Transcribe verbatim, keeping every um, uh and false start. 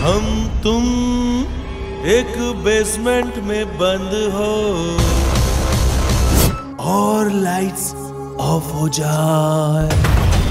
हम तुम एक बेसमेंट में बंद हो और लाइट्स ऑफ हो जाए।